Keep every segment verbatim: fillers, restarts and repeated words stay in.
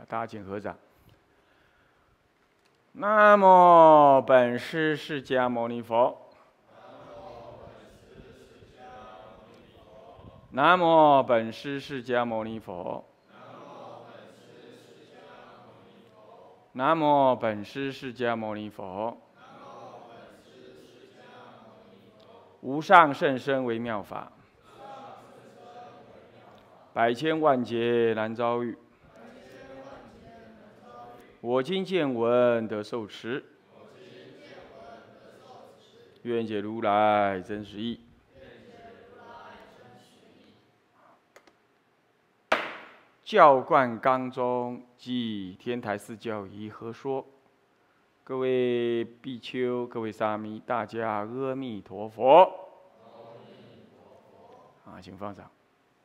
啊，大家请合掌。南无本师释迦牟尼佛。南无本师释迦牟尼佛。南无本师释迦牟尼佛。无上甚深微妙法，百千万劫难遭遇。我今见闻得受持，愿解如来真实义。教观纲中即天台寺教义何说？各位比丘、各位沙弥，大家阿弥陀佛！啊，请放掌。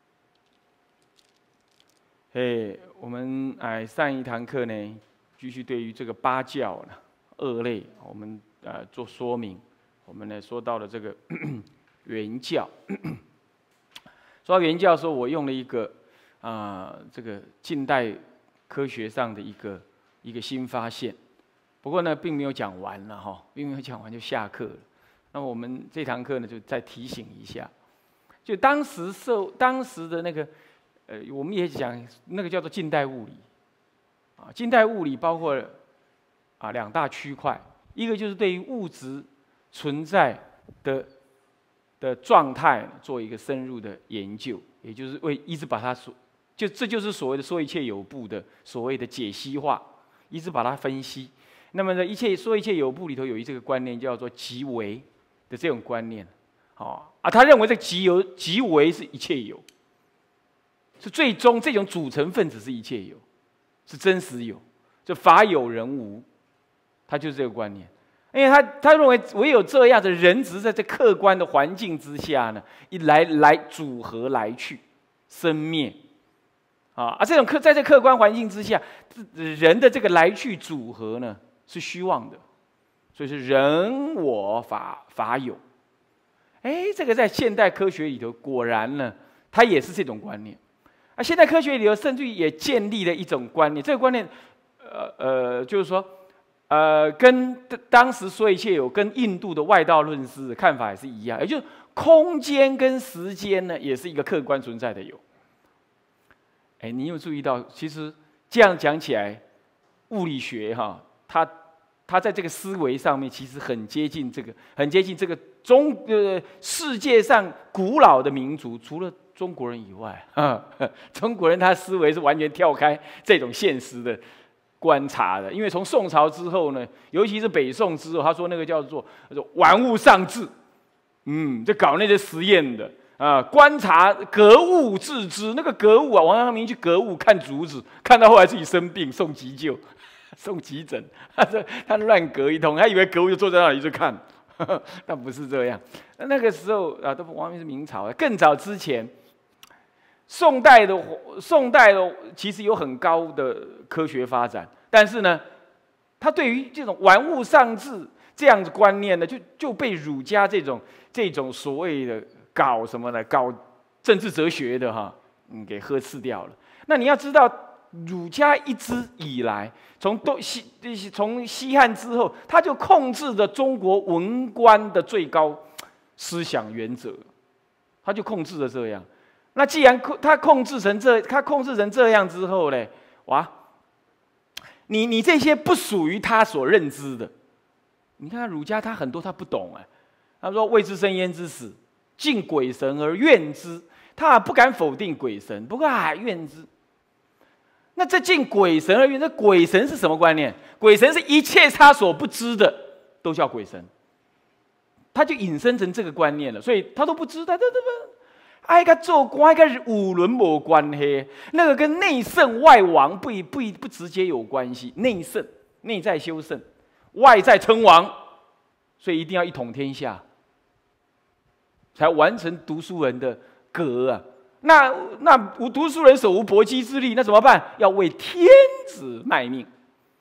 嘿，我们哎上一堂课呢，继续对于这个八教呢二类，我们呃做说明。我们呢说到了这个原教，说到原教的时候，我用了一个啊、呃、这个近代科学上的一个一个新发现。不过呢，并没有讲完了哈，并没有讲完就下课了。那我们这堂课呢，就再提醒一下，就当时受当时的那个，呃，我们也讲那个叫做近代物理，啊，近代物理包括啊两大区块，一个就是对于物质存在的的状态做一个深入的研究，也就是为一直把它所，就这就是所谓的说一切有部的所谓的解析化，一直把它分析。那么呢，一切说一切有部里头有一这个观念叫做即为的这种观念，哦啊，他认为这即有即为是一切有，是最终这种组成分子是一切有，是真实有，就法有人无，他就是这个观念。因为他他认为唯有这样的人，只是在这客观的环境之下呢，一来来组合来去生灭。啊啊，这种客在这客观环境之下，人的这个来去组合呢，是虚妄的，所以是人我法法有。哎，这个在现代科学里头，果然呢，它也是这种观念。啊，现代科学里头甚至于也建立了一种观念，这个观念，呃呃，就是说，呃，跟当时说一切有跟印度的外道论师的看法也是一样，也就是空间跟时间呢，也是一个客观存在的有。哎，你有注意到，其实这样讲起来，物理学哈，它它在这个思维上面其实很接近这个，很接近这个中呃世界上古老的民族，除了中国人以外，啊，中国人他思维是完全跳开这种现实的观察的，因为从宋朝之后呢，尤其是北宋之后，他说那个叫做玩物丧志，嗯，就搞那些实验的。啊，观察格物致知，那个格物啊，王阳明去格物看竹子，看到后来自己生病，送急救，送急诊，他说他乱格一通，他以为格物就坐在那里就看，但不是这样。那个时候啊，都王阳明是明朝，更早之前，宋代的宋代的其实有很高的科学发展，但是呢，他对于这种玩物丧志这样子观念呢，就就被儒家这种这种所谓的。搞什么呢？搞政治哲学的哈，嗯，给呵斥掉了。那你要知道，儒家一直以来，从东西从西汉之后，他就控制着中国文官的最高思想原则，他就控制了这样。那既然他控制成这，他控制成这样之后呢，哇，你你这些不属于他所认知的，你看儒家他很多他不懂哎，他说未知生焉知死。敬鬼神而怨之，他不敢否定鬼神，不过啊怨之。那这敬鬼神而怨，这鬼神是什么观念？鬼神是一切他所不知的，都叫鬼神。他就引申成这个观念了，所以他都不知道，对对不？爱跟做官跟五伦没关系，那个跟内圣外王不不不直接有关系。内圣内在修圣，外在称王，所以一定要一统天下。才完成读书人的格啊！那那无读书人手无搏击之力，那怎么办？要为天子卖命。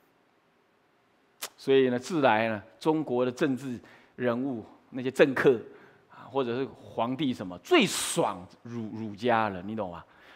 所以呢，自来呢，中国的政治人物那些政客啊，或者是皇帝什么，最爽儒儒家了，你懂吗？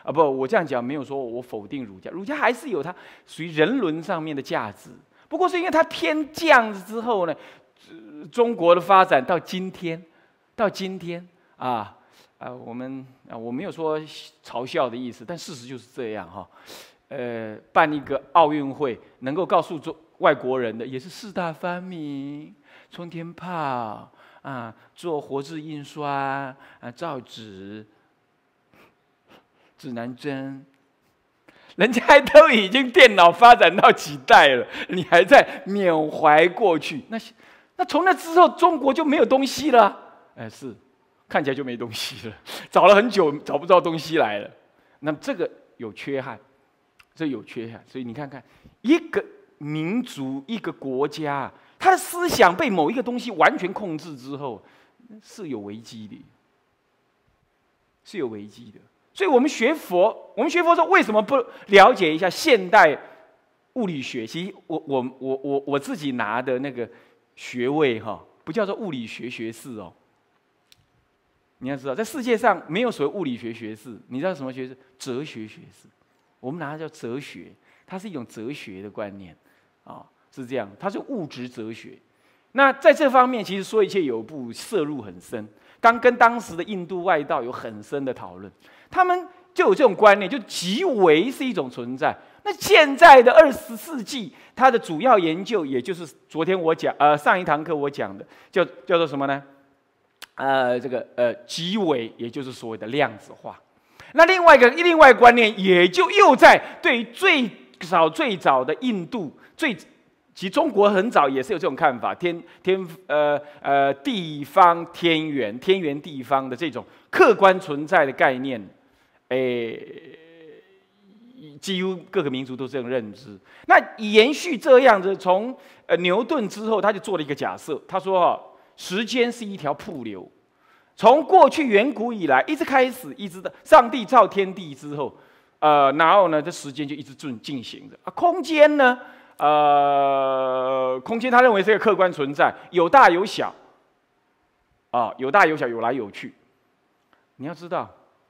啊，不，我这样讲没有说我否定儒家，儒家还是有它属于人伦上面的价值。不过是因为它偏这样子之后呢，中国的发展到今天，到今天啊啊，我们啊我没有说嘲笑的意思，但事实就是这样哈。呃，办一个奥运会，能够告诉中外国人的也是四大发明：冲天炮啊，做活字印刷啊，造纸。指南针，人家都已经电脑发展到几代了，你还在缅怀过去？那那从那之后，中国就没有东西了。哎，是，看起来就没东西了，找了很久找不到东西来了。那么这个有缺憾，这有缺憾。所以你看看，一个民族、一个国家，他的思想被某一个东西完全控制之后，是有危机的，是有危机的。所以我们学佛，我们学佛说为什么不了解一下现代物理学？其实我我我我我自己拿的那个学位哈，不叫做物理学学士哦。你要知道，在世界上没有所谓物理学学士，你知道什么学士？哲学学士。我们拿的叫哲学，它是一种哲学的观念啊，是这样，它是物质哲学。那在这方面，其实说一切有部涉入很深，当跟当时的印度外道有很深的讨论。他们就有这种观念，就即为是一种存在。那现在的二十世纪，它的主要研究，也就是昨天我讲，呃，上一堂课我讲的，叫叫做什么呢？呃，这个呃，即为，也就是所谓的量子化。那另外一个另外一个观念，也就又在对最早最早的印度，最其实中国很早也是有这种看法，天天呃呃地方天圆，天圆地方的这种客观存在的概念。诶，几乎各个民族都这样认知。那延续这样子，从呃牛顿之后，他就做了一个假设，他说啊，时间是一条瀑流，从过去远古以来一直开始，一直到上帝造天地之后，呃，然后呢，这时间就一直进进行着啊。空间呢，呃，空间他认为是一个客观存在，有大有小，啊，有大有小，有来有去。你要知道。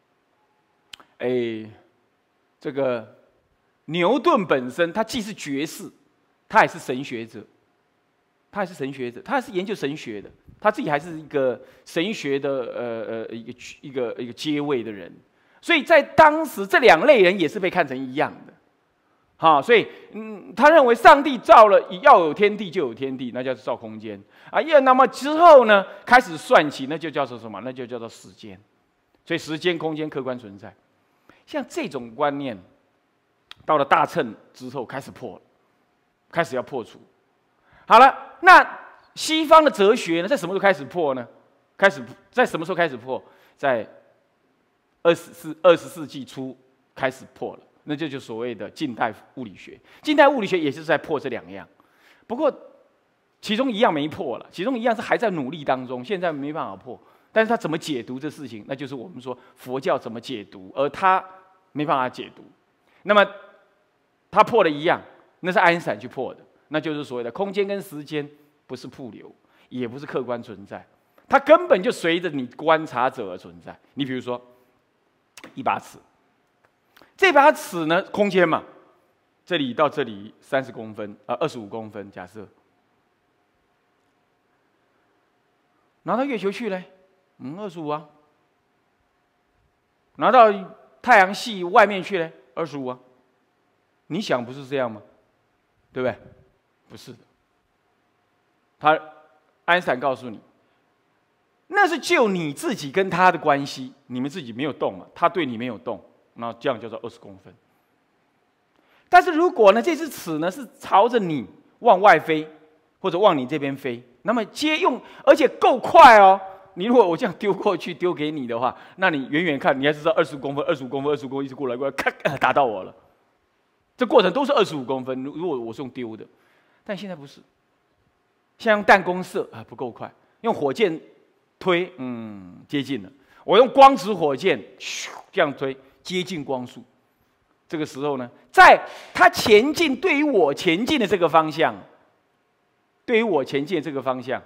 哎，这个牛顿本身，他既是爵士，他也是神学者，他也是神学者，他是研究神学的，他自己还是一个神学的呃呃一个一个一个阶位的人，所以在当时这两类人也是被看成一样的，好，所以嗯，他认为上帝造了要有天地就有天地，那叫做造空间啊，要那么之后呢，开始算起，那就叫做什么？那就叫做时间，所以时间、空间客观存在。像这种观念，到了大乘之后开始破了，开始要破除。好了，那西方的哲学呢，在什么时候开始破呢？开始在什么时候开始破？在二十世二十世纪初开始破了，那就就所谓的近代物理学。近代物理学也是在破这两样，不过其中一样没破了，其中一样是还在努力当中，现在没办法破。但是他怎么解读这事情，那就是我们说佛教怎么解读，而他没办法解读。那么他破了一样，那是爱因斯坦去破的，那就是所谓的空间跟时间不是瀑流，也不是客观存在，它根本就随着你观察者而存在。你比如说一把尺，这把尺呢，空间嘛，这里到这里三十公分，呃，二十五公分，假设拿到月球去嘞。嗯，二十五啊，拿到太阳系外面去嘞，二十五啊。你想不是这样吗？对不对？不是的。他，爱因斯坦告诉你，那是就你自己跟他的关系，你们自己没有动嘛，他对你没有动，那这样叫做二十公分。但是如果呢，这只尺呢是朝着你往外飞，或者往你这边飞，那么接用，而且够快哦。你如果我这样丢过去丢给你的话，那你远远看，你还是知道二十五公分、二十五公分、二十五公分一直过来过来，咔打到我了。这过程都是二十五公分。如果我是用丢的，但现在不是，现在用弹弓射啊不够快，用火箭推，嗯，接近了。我用光子火箭，咻这样推，接近光速。这个时候呢，在它前进，对于我前进的这个方向，对于我前进的这个方向，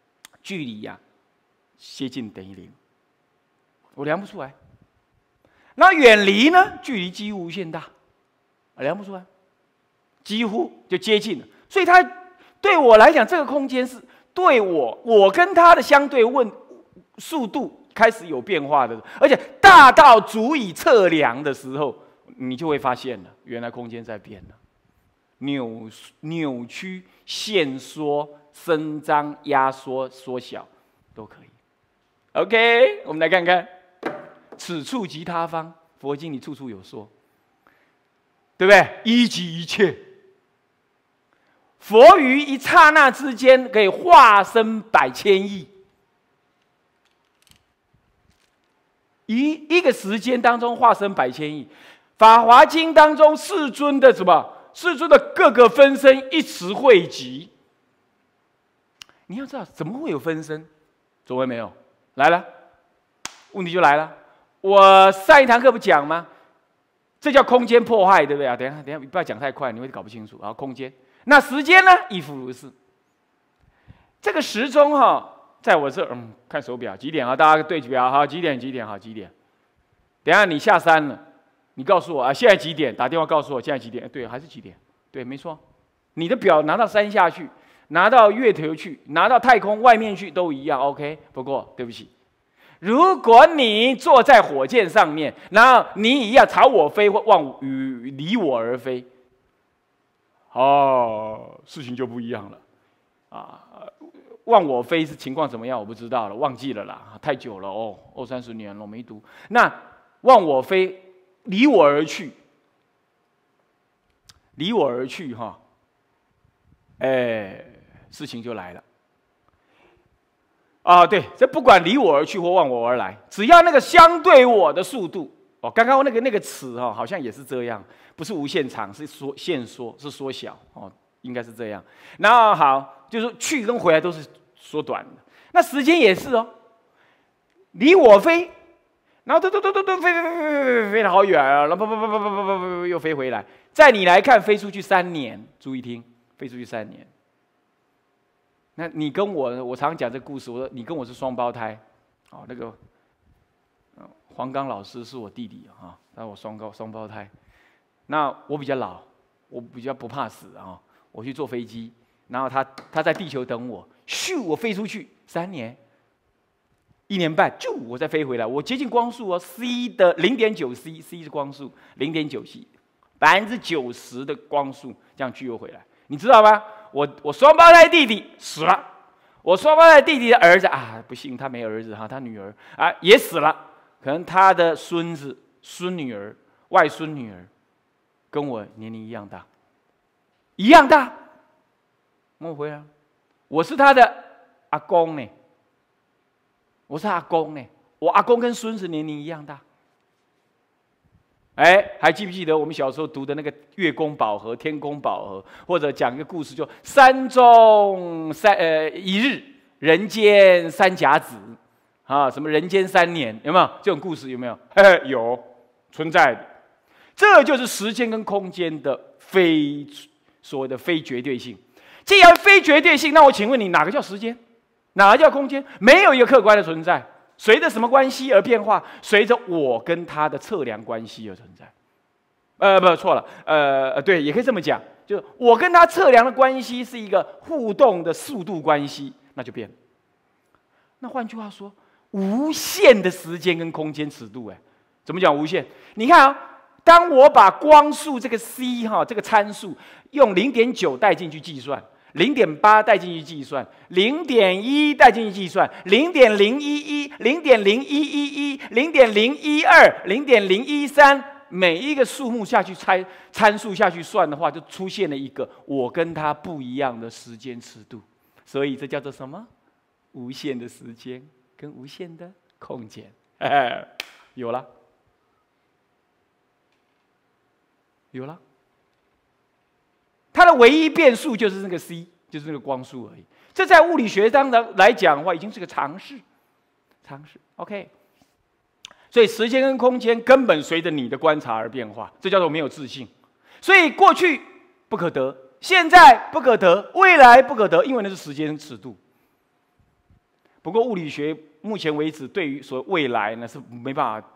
距离呀、啊。接近等于零，我量不出来。 那远离呢？距离几乎无限大，量不出来，几乎就接近了。所以它对我来讲，这个空间是对我，我跟它的相对问速度开始有变化的，而且大到足以测量的时候，你就会发现了，原来空间在变了，扭扭曲、限缩、伸张、压缩、缩小，都可以。OK， 我们来看看。此处即他方，佛经里处处有说，对不对？一即一切，佛于一刹那之间可以化身百千亿，一一个时间当中化身百千亿。法华经当中，世尊的什么？世尊的各个分身一词汇集。你要知道，怎么会有分身？诸位没有？来了，问题就来了。我上一堂课不讲吗？这叫空间破坏，对不对啊？等一下，等一下，不要讲太快，你会搞不清楚。然后空间，那时间呢？亦复如是。这个时钟哈、哦，在我这，嗯，看手表几点啊？大家对表，好，几点？几点？好，几点？等一下你下山了，你告诉我啊，现在几点？打电话告诉我现在几点？对，还是几点？对，没错。你的表拿到山下去，拿到月球去，拿到太空外面去都一样 ，OK。不过对不起。如果你坐在火箭上面，然后你一样朝我飞或往与离我而飞，哦，事情就不一样了，啊，望我飞是情况怎么样？我不知道了，忘记了啦，太久了哦，二三十年了，我没读。那望我飞，离我而去，离我而去哈，哎，事情就来了。啊，对，这不管离我而去或望我而来，只要那个相对我的速度，哦，刚刚那个那个词哈、哦，好像也是这样，不是无限长，是缩限缩，是缩小哦，应该是这样。然后好，就是去跟回来都是缩短的，那时间也是哦，离我飞，然后嘟嘟嘟嘟嘟飞飞飞飞飞飞了好远啊，然后不不不不不不不又飞回来，在你来看飞出去三年，注意听，飞出去三年。那你跟我，我常讲这个故事。我说你跟我是双胞胎，哦，那个，黄刚老师是我弟弟啊，那我双胞双胞胎。那我比较老，我比较不怕死啊。我去坐飞机，然后他他在地球等我，咻，我飞出去三年，一年半，就我再飞回来，我接近光速哦 ，c 的零点九 c，c 是光速，零点九 c， 百分之九十的光速这样去又回来，你知道吗？我我双胞胎弟弟死了，我双胞胎弟弟的儿子啊，不幸他没儿子哈，他女儿啊也死了，可能他的孙子、孙女儿、外孙女儿跟我年龄一样大，一样大。我回来，我是他的阿公呢，我是阿公呢，我阿公跟孙子年龄一样大。哎，还记不记得我们小时候读的那个月宫宝盒、天宫宝盒，或者讲一个故事，就山中三呃一日，人间三甲子，啊，什么人间三年，有没有这种故事？有没有？嘿嘿，有，存在的。这就是时间跟空间的非所谓的非绝对性。既然非绝对性，那我请问你，哪个叫时间？哪个叫空间？没有一个客观的存在。随着什么关系而变化？随着我跟他的测量关系而存在。呃，不，错了。呃，对，也可以这么讲，就是我跟他测量的关系是一个互动的速度关系，那就变了。那换句话说，无限的时间跟空间尺度，哎，怎么讲无限？你看啊，当我把光速这个 c 哈这个参数用零点九带进去计算。零点八带进去计算，零点一带进去计算，零点零一一、零点零一一一、零点零一二、零点零一三，每一个数目下去猜参数下去算的话，就出现了一个我跟它不一样的时间尺度，所以这叫做什么？无限的时间跟无限的空间。哎，有了，有了。它的唯一变数就是那个 c， 就是那个光速而已。这在物理学上来讲的话，已经是个常识，常识。OK， 所以时间跟空间根本随着你的观察而变化，这叫做没有自性。所以过去不可得，现在不可得，未来不可得，因为那是时间尺度。不过物理学目前为止对于所谓未来呢是没办法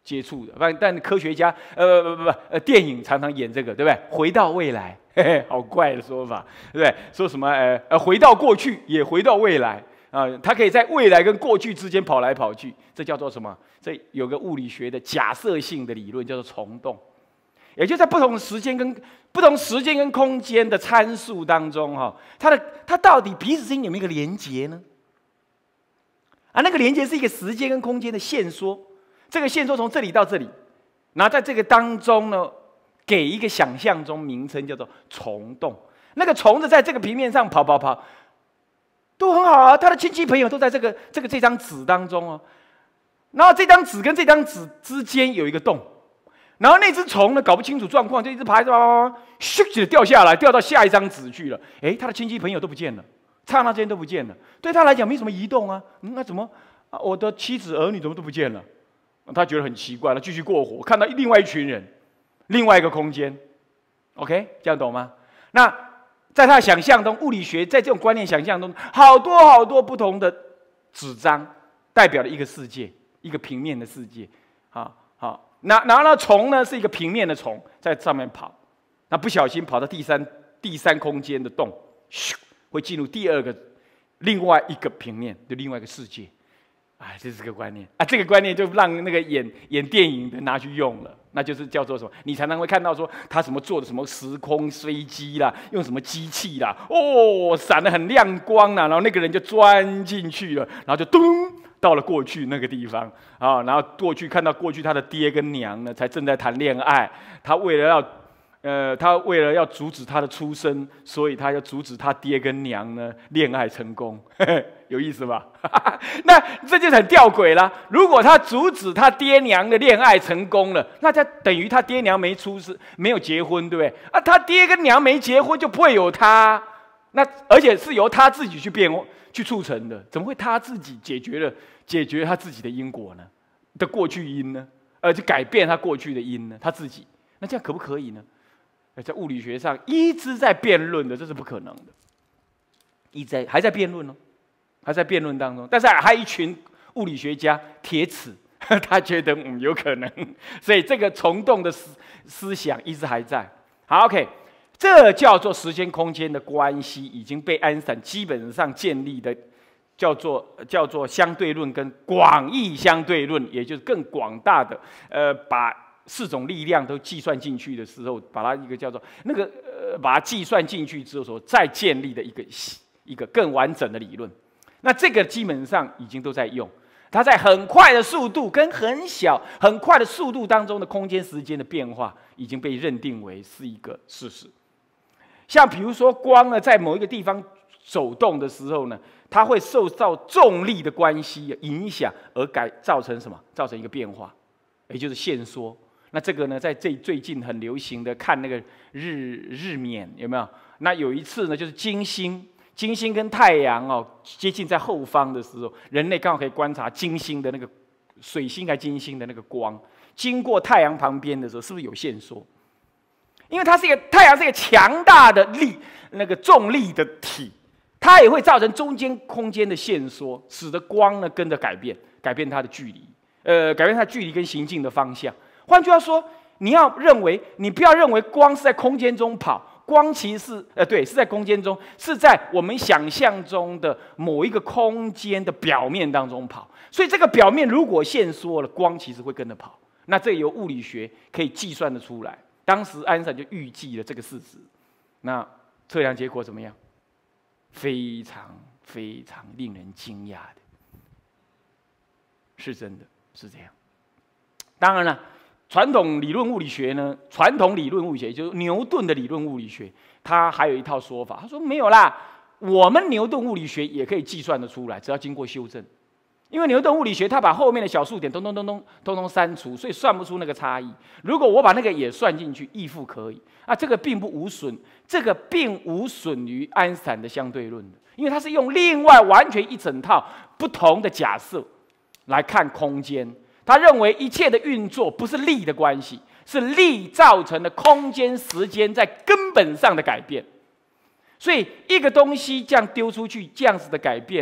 接触的。但但科学家，呃不不不，呃电影常常演这个，对不对？回到未来，嘿嘿，好怪的说法，对不对？说什么呃呃回到过去，也回到未来啊、呃，它可以在未来跟过去之间跑来跑去，这叫做什么？这有个物理学的假设性的理论，叫做虫洞。也就在不同时间跟不同时间跟空间的参数当中，哈，它的它到底彼此之间有没有一个连结呢？啊，那个连结是一个时间跟空间的线索，这个线索从这里到这里，然后在这个当中呢，给一个想象中名称叫做虫洞。那个虫子在这个平面上跑跑跑，都很好啊，他的亲戚朋友都在这个这个这张纸当中哦，然后这张纸跟这张纸之间有一个洞。然后那只虫呢，搞不清楚状况，就一直爬，爬爬爬，咻就掉下来，掉到下一张纸去了。哎，他的亲戚朋友都不见了，刹那间都不见了。对他来讲没什么移动啊，嗯、那怎么啊？我的妻子儿女怎么都不见了？他觉得很奇怪了，继续过活，看到另外一群人，另外一个空间。OK， 这样懂吗？那在他的想象中，物理学在这种观念想象中，好多好多不同的纸张，代表了一个世界，一个平面的世界。好，好。那然后呢？虫呢是一个平面的虫，在上面跑，那不小心跑到第三第三空间的洞，咻，会进入第二个另外一个平面的另外一个世界。哎，这是个观念啊！这个观念就让那个演演电影的拿去用了，那就是叫做什么？你常常会看到说他什么做的什么时空飞机啦，用什么机器啦，哦，闪得很亮光啦，然后那个人就钻进去了，然后就咚。到了过去那个地方啊，然后过去看到过去他的爹跟娘呢，才正在谈恋爱。他为了要，呃，他为了要阻止他的出生，所以他要阻止他爹跟娘呢恋爱成功，有意思吧？那这就很吊诡啦。如果他阻止他爹娘的恋爱成功了，那他等于他爹娘没出世，没有结婚，对不对？啊，他爹跟娘没结婚，就不会有他。那而且是由他自己去变去促成的，怎么会他自己解决了？解决他自己的因果呢？的过去因呢？呃，就改变他过去的因呢？他自己，那这样可不可以呢？在物理学上一直在辩论的，这是不可能的，一直在还在辩论哦，还在辩论当中。但是还有一群物理学家铁齿，他觉得嗯有可能，所以这个虫洞的思思想一直还在。好 ，OK， 这叫做时间空间的关系已经被爱因斯坦基本上建立的。叫做叫做相对论跟广义相对论，也就是更广大的，呃，把四种力量都计算进去的时候，把它一个叫做那个呃，把它计算进去之后所再建立的一个一个更完整的理论。那这个基本上已经都在用，它在很快的速度跟很小很快的速度当中的空间时间的变化，已经被认定为是一个事实。像比如说光呢，在某一个地方走动的时候呢，它会受到重力的关系影响而改造成什么？造成一个变化，也就是线缩。那这个呢，在最最近很流行的看那个日日冕有没有？那有一次呢，就是金星，金星跟太阳哦接近在后方的时候，人类刚好可以观察金星的那个水星还金星的那个光经过太阳旁边的时候，是不是有线缩？因为它是一个太阳是一个强大的力那个重力的体。它也会造成中间空间的线缩，使得光呢跟着改变，改变它的距离，呃，改变它的距离跟行进的方向。换句话说，你要认为，你不要认为光是在空间中跑，光其实是，呃，对，是在空间中，是在我们想象中的某一个空间的表面当中跑。所以这个表面如果线缩了，光其实会跟着跑。那这由物理学可以计算得出来。当时爱因斯坦就预计了这个事实。那测量结果怎么样？非常非常令人惊讶的，是真的是这样。当然了，传统理论物理学呢，传统理论物理学就是牛顿的理论物理学，他还有一套说法，他说没有啦，我们牛顿物理学也可以计算得出来，只要经过修正。因为牛顿物理学，它把后面的小数点通通通通通通删除，所以算不出那个差异。如果我把那个也算进去，亦复可以啊。这个并不无损，这个并无损于爱因斯坦的相对论的，因为它是用另外完全一整套不同的假设来看空间。他认为一切的运作不是力的关系，是力造成的空间时间在根本上的改变。所以一个东西这样丢出去，这样子的改变呢，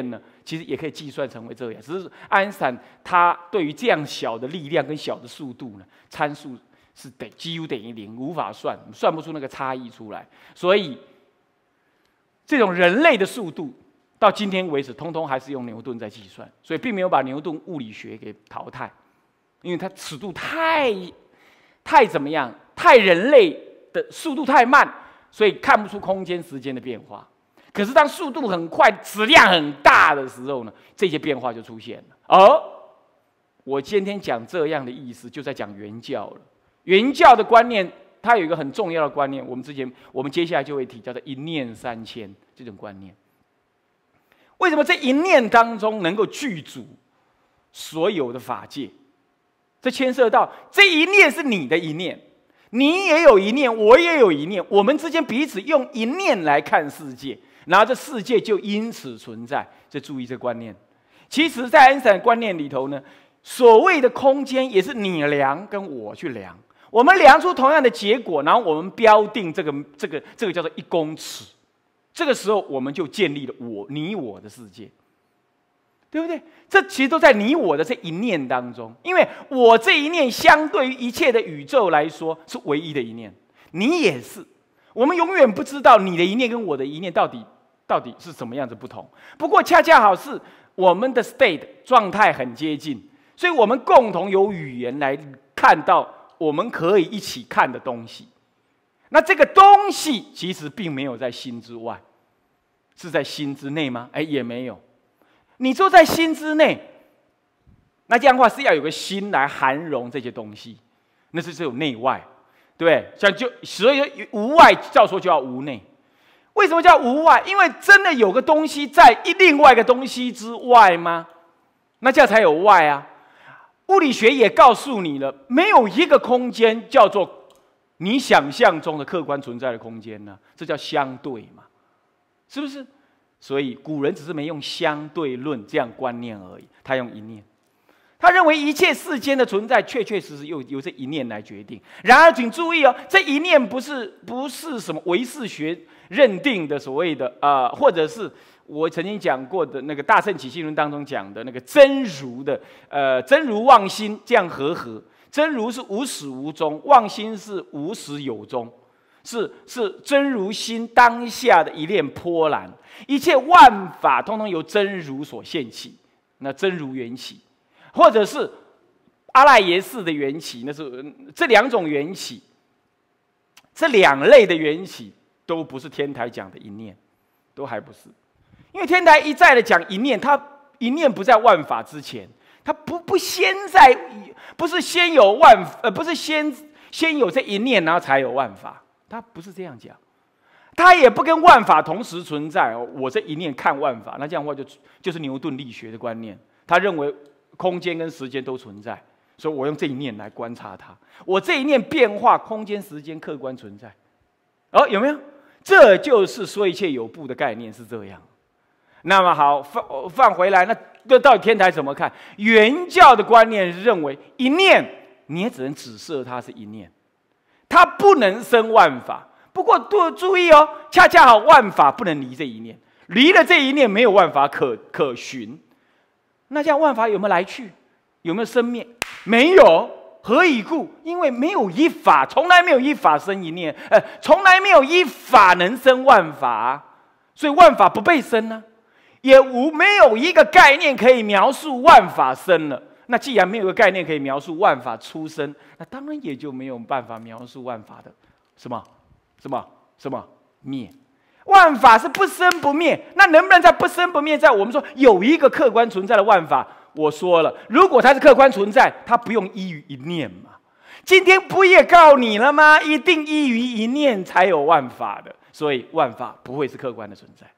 其实也可以计算成为这样。只是爱因斯坦他对于这样小的力量跟小的速度呢，参数是等几乎等于零，无法算，算不出那个差异出来。所以这种人类的速度到今天为止，通通还是用牛顿在计算，所以并没有把牛顿物理学给淘汰，因为它尺度太太怎么样，太人类的速度太慢，所以看不出空间时间的变化。可是当速度很快、质量很大的时候呢，这些变化就出现了。而我今天讲这样的意思，就在讲原教了。原教的观念，它有一个很重要的观念，我们之前、我们接下来就会提，叫做一念三千这种观念。为什么这一念当中能够具足所有的法界？这牵涉到这一念是你的一念，你也有一念，我也有一念，我们之间彼此用一念来看世界。然后这世界就因此存在，这注意这观念。其实，在爱因斯坦观念里头呢，所谓的空间也是你量跟我去量，我们量出同样的结果，然后我们标定这个这个这个叫做一公尺。这个时候，我们就建立了我你我的世界，对不对？这其实都在你我的这一念当中，因为我这一念相对于一切的宇宙来说是唯一的一念，你也是。我们永远不知道你的一念跟我的一念到底到底是什么样子不同。不过恰恰好是我们的 state 状态很接近，所以我们共同有语言来看到我们可以一起看的东西。那这个东西其实并没有在心之外，是在心之内吗？哎，也没有。你就在心之内，那这样的话是要有个心来含容这些东西，那是只有内外。对，像就所以无外，照说就要无内。为什么叫无外？因为真的有个东西在一另外一个东西之外吗？那这样才有外啊。物理学也告诉你了，没有一个空间叫做你想象中的客观存在的空间呢，这叫相对嘛，是不是？所以古人只是没用相对论这样观念而已，他用一念。他认为一切世间的存在，确确实实由由这一念来决定。然而，请注意哦，这一念不是不是什么唯识学认定的所谓的啊、呃，或者是我曾经讲过的那个《大乘起信论》当中讲的那个真如的呃真如妄心这样和合。真如是无始无终，妄心是无始有终，是是真如心当下的一念波澜，一切万法通通由真如所现起，那真如缘起。或者是阿赖耶识的缘起，那是这两种缘起，这两类的缘起都不是天台讲的一念，都还不是，因为天台一再的讲一念，它一念不在万法之前，它不不先在，不是先有万呃，不是先先有这一念，然后才有万法，它不是这样讲，它也不跟万法同时存在哦。我这一念看万法，那这样的话就就是牛顿力学的观念，他认为空间跟时间都存在，所以我用这一念来观察它。我这一念变化，空间、时间客观存在。哦，有没有？这就是说一切有部的概念是这样。那么好，放放回来，那这到底天台怎么看？原教的观念认为，一念你也只能指涉它是一念，它不能生万法。不过多注意哦，恰恰好万法不能离这一念，离了这一念，没有万法可可寻。那这样万法有没有来去？有没有生灭？没有。何以故？因为没有一法，从来没有一法生一念，呃，从来没有一法能生万法，所以万法不被生呢、啊，也无没有一个概念可以描述万法生了。那既然没有一个概念可以描述万法出生，那当然也就没有办法描述万法的什么什么什么灭。万法是不生不灭，那能不能在不生不灭，在我们说有一个客观存在的万法？我说了，如果它是客观存在，它不用依于一念嘛。今天不也告你了吗？一定依于一念才有万法的，所以万法不会是客观的存在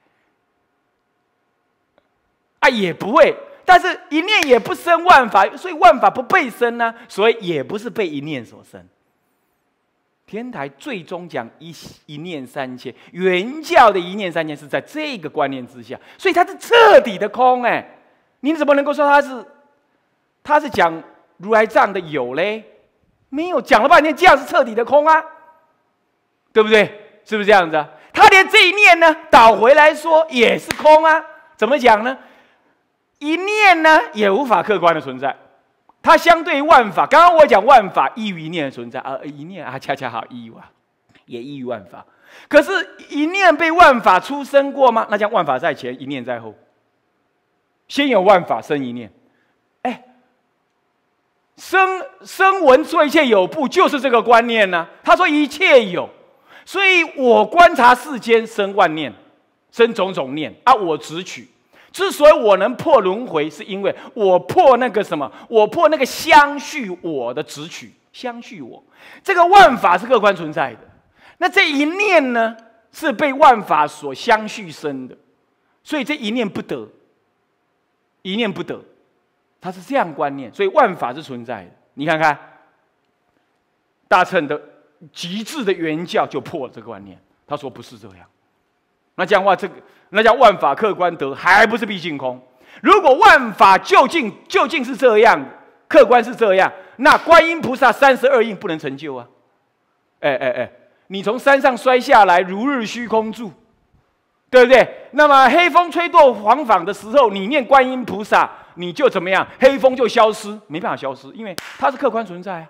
啊，也不会。但是一念也不生万法，所以万法不被生呢、啊，所以也不是被一念所生。天台最终讲一一念三千，原教的一念三千是在这个观念之下，所以它是彻底的空。哎，你怎么能够说它是？它是讲如来藏的有嘞？没有，讲了半天，这样是彻底的空啊，对不对？是不是这样子啊？他连这一念呢，倒回来说也是空啊？怎么讲呢？ 一念呢也无法客观的存在，它相对于万法。刚刚我讲万法依于一念的存在，而一念啊恰恰好依于啊，也依于万法。可是，一念被万法出生过吗？那将万法在前，一念在后。先有万法，生一念。哎，生生闻说一切有部，就是这个观念呢、啊。他说一切有，所以我观察世间生万念，生种种念啊，我执取。之所以我能破轮回，是因为我破那个什么？我破那个相续我的执取，相续我。这个万法是客观存在的，那这一念呢，是被万法所相续生的，所以这一念不得，一念不得，它是这样观念，所以万法是存在的。你看看，大乘的极致的原教就破了这个观念，他说不是这样。那这样的话，这个那叫万法客观得，还不是毕竟空？如果万法究竟究竟是这样，客观是这样，那观音菩萨三十二应不能成就啊！哎哎哎，你从山上摔下来，如日虚空住，对不对？那么黑风吹过黄坊的时候，你念观音菩萨，你就怎么样？黑风就消失，没办法消失，因为它是客观存在啊。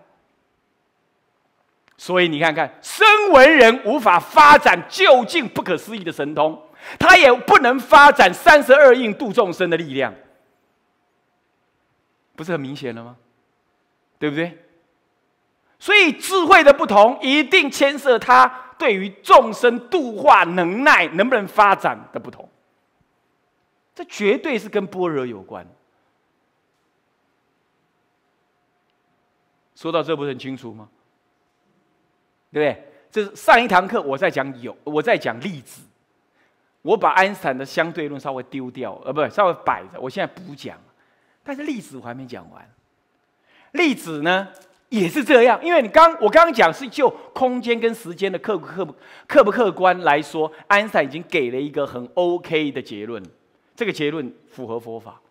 所以你看看，声闻人无法发展究竟不可思议的神通，他也不能发展三十二应度众生的力量，不是很明显了吗？对不对？所以智慧的不同，一定牵涉他对于众生度化能耐能不能发展的不同，这绝对是跟般若有关。说到这不是很清楚吗？对不对？这是上一堂课我在讲有，我在讲粒子，我把爱因斯坦的相对论稍微丢掉，呃，不，稍微摆着，我现在补讲。但是粒子我还没讲完。粒子呢也是这样，因为你刚我刚刚讲是就空间跟时间的客不客客不客观来说，爱因斯坦已经给了一个很 OK 的结论，这个结论符合佛法。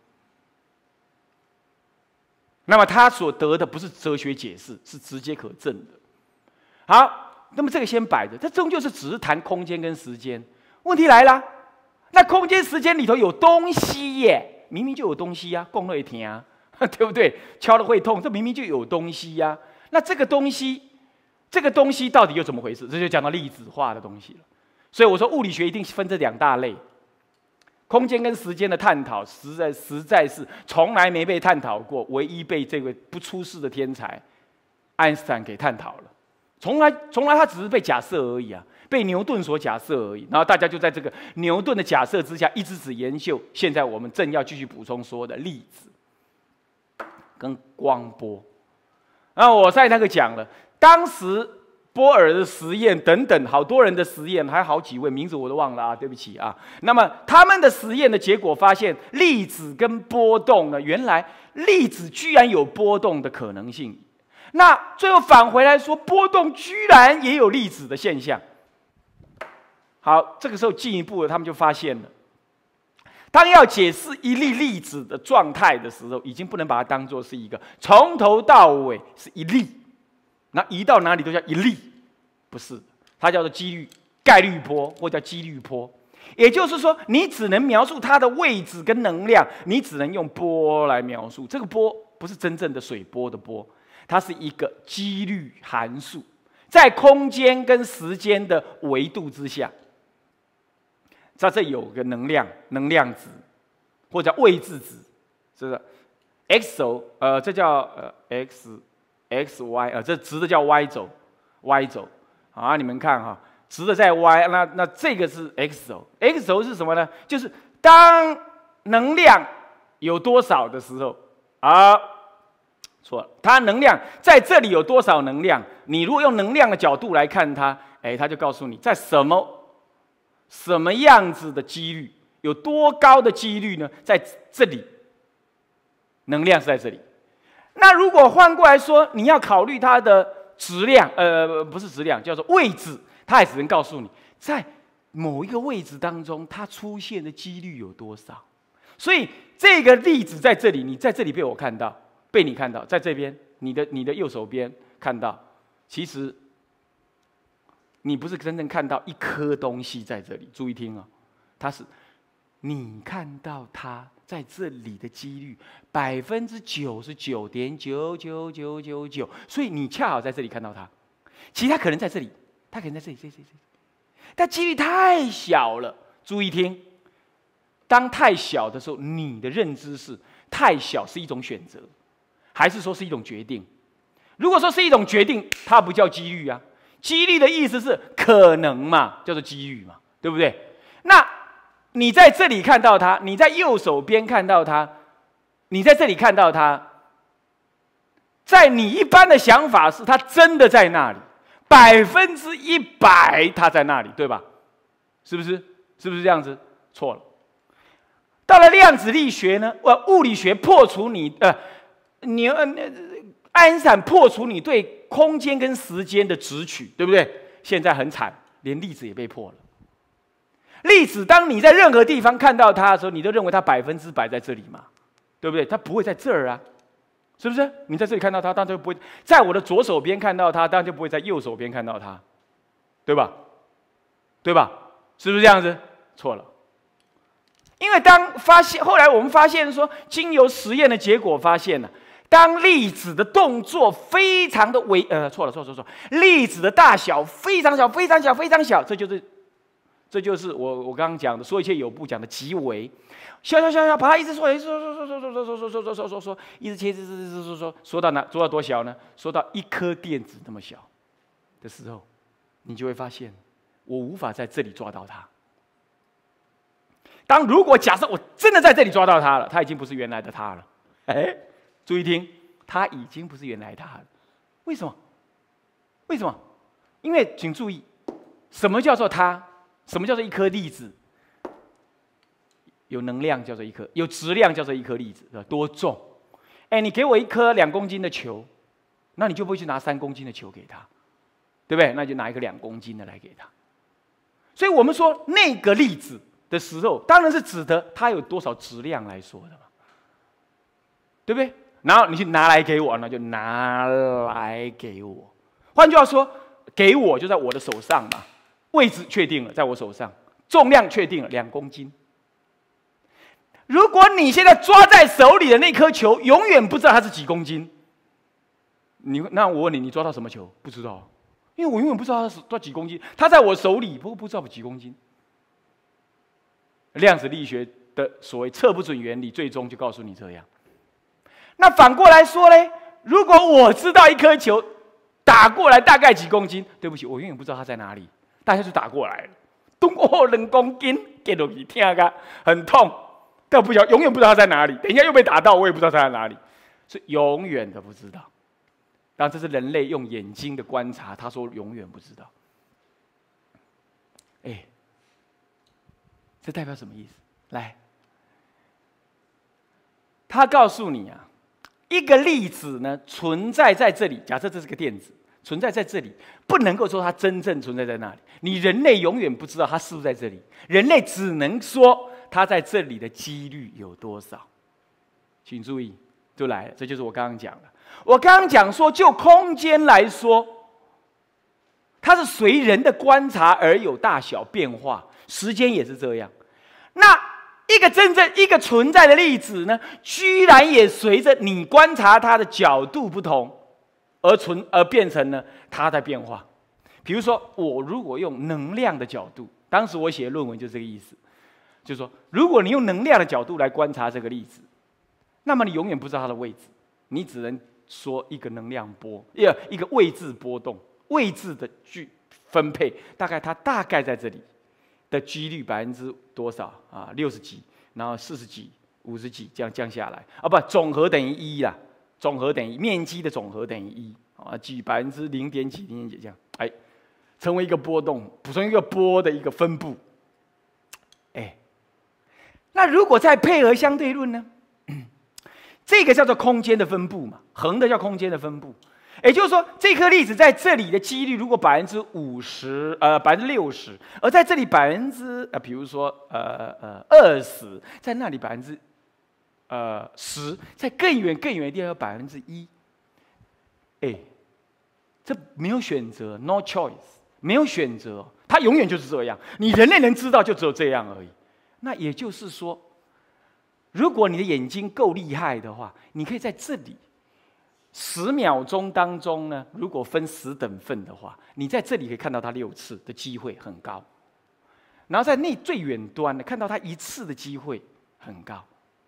那么他所得的不是哲学解释，是直接可证的。好，那么这个先摆着，这终究是只是谈空间跟时间。问题来了，那空间时间里头有东西耶，明明就有东西呀、啊，共会听啊，对不对？敲了会痛，这明明就有东西呀、啊。那这个东西，这个东西到底又怎么回事？这就讲到粒子化的东西了。所以我说物理学一定分这两大类，空间跟时间的探讨，实在实在是从来没被探讨过，唯一被这位不出世的天才爱因斯坦给探讨了。从来，从来，他只是被假设而已啊，被牛顿所假设而已。然后大家就在这个牛顿的假设之下，一直只研究现在我们正要继续补充说的粒子跟光波。然后我在那个讲了，当时波尔的实验等等，好多人的实验，还有好几位名字我都忘了啊，对不起啊。那么他们的实验的结果发现，粒子跟波动呢，原来粒子居然有波动的可能性。那最后返回来说，波动居然也有粒子的现象。好，这个时候进一步的，他们就发现了，当要解释一粒粒子的状态的时候，已经不能把它当作是一个从头到尾是一粒，那移到哪里都叫一粒，不是，它叫做几率概率波，或叫几率波。也就是说，你只能描述它的位置跟能量，你只能用波来描述。这个波不是真正的水波的波。它是一个几率函数，在空间跟时间的维度之下，在这有个能量能量值，或者位置值，是不是 ？x 轴，呃，这叫呃 x x y， 呃，这直的叫 y 轴 ，y 轴，啊，你们看哈，直的在 y， 那那这个是 x 轴 ，x 轴是什么呢？就是当能量有多少的时候，啊。错了，它能量在这里有多少能量？你如果用能量的角度来看它，哎，它就告诉你在什么什么样子的几率，有多高的几率呢？在这里，能量是在这里。那如果换过来说，你要考虑它的质量，呃，不是质量，叫做位置，它也只能告诉你，在某一个位置当中，它出现的几率有多少。所以这个例子在这里，你在这里被我看到。被你看到，在这边，你的你的右手边看到，其实你不是真正看到一颗东西在这里。注意听啊，它是你看到它在这里的几率百分之九十九点九九九九九，所以你恰好在这里看到它。其实它可能在这里，它可能在这里，这里，这里，但几率太小了。注意听，当太小的时候，你的认知是太小是一种选择，还是说是一种决定？如果说是一种决定，它不叫几率啊。几率的意思是可能嘛，叫做几率嘛，对不对？那你在这里看到它，你在右手边看到它，你在这里看到它，在你一般的想法是它真的在那里，百分之一百它在那里，对吧？是不是？是不是这样子？错了。到了量子力学呢？呃，物理学破除你呃，你呃，爱因斯坦破除你对空间跟时间的直取，对不对？现在很惨，连粒子也被破了。粒子，当你在任何地方看到它的时候，你都认为它百分之百在这里嘛，对不对？它不会在这儿啊，是不是？你在这里看到它，当然就不会在我的左手边看到它，当然就不会在右手边看到它，对吧？对吧？是不是这样子？错了。因为当发现，后来我们发现说，经由实验的结果发现了，当粒子的动作非常的微，呃，错了，错了，错了，粒子的大小非常小，非常小，非常小，这就是。这就是我我刚刚讲的，说一切有部讲的极微，小小小小，把它一直说，一直说说说说说说说说说说说说，一直切，一直说说说说，说到哪？说到多小呢？说到一颗电子那么小的时候，你就会发现，我无法在这里抓到它。当如果假设我真的在这里抓到它了，它已经不是原来的它了。哎，注意听，它已经不是原来它了。为什么？为什么？因为请注意，什么叫做它？什么叫做一颗粒子？有能量叫做一颗，有质量叫做一颗粒子，多重？哎，你给我一颗两公斤的球，那你就不会去拿三公斤的球给他，对不对？那就拿一个两公斤的来给他。所以我们说那个粒子的时候，当然是指的它有多少质量来说的嘛，对不对？然后你去拿来给我，那就拿来给我。换句话说，给我就在我的手上嘛。位置确定了，在我手上，重量确定了，两公斤。如果你现在抓在手里的那颗球，永远不知道它是几公斤，你那我问你，你抓到什么球？不知道，因为我永远不知道它是抓几公斤，它在我手里，不过不知道几公斤。量子力学的所谓测不准原理，最终就告诉你这样。那反过来说呢？如果我知道一颗球打过来大概几公斤，对不起，我永远不知道它在哪里。大家就打过来了，咚哦，两公斤，给落去，听个很痛，但不晓永远不知道它在哪里。等一下又被打到，我也不知道它在哪里，是永远的不知道。当然，这是人类用眼睛的观察，他说永远不知道。哎，这代表什么意思？来，他告诉你啊，一个粒子呢存在在这里，假设这是个电子。存在在这里，不能够说它真正存在在那里。你人类永远不知道它是不是在这里，人类只能说它在这里的几率有多少。请注意，就来了，这就是我刚刚讲的。我刚刚讲说，就空间来说，它是随人的观察而有大小变化，时间也是这样。那一个真正一个存在的粒子呢，居然也随着你观察它的角度不同。而存而变成呢，它在变化。比如说，我如果用能量的角度，当时我写论文就这个意思，就是说，如果你用能量的角度来观察这个粒子，那么你永远不知道它的位置，你只能说一个能量波，一个一个位置波动，位置的距分配，大概它大概在这里的几率百分之多少啊？六十几，然后四十几、五十几这样降下来啊，不，总和等于一啦。总和等于面积的总和等于一啊，几百分之零点几零点几这样，哎，成为一个波动，补充一个波的一个分布。哎，那如果再配合相对论呢？这个叫做空间的分布嘛，横的叫空间的分布。也就是说，这颗粒子在这里的几率如果百分之五十，呃，百分之六十，而在这里百分之呃，比如说呃呃二十，在那里百分之。呃，十，在更远更远的地方有百分之一，哎，这没有选择 ，no choice， 没有选择，它永远就是这样。你人类能知道就只有这样而已。那也就是说， 如果你的眼睛够厉害的话，你可以在这里十秒钟当中呢，如果分十等份的话，你在这里可以看到它六次的机会很高。然后在那最远端呢，看到它一次的机会很高。